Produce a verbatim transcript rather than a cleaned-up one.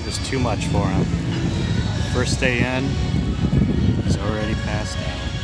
was too much for him. First day in, he's already passed out.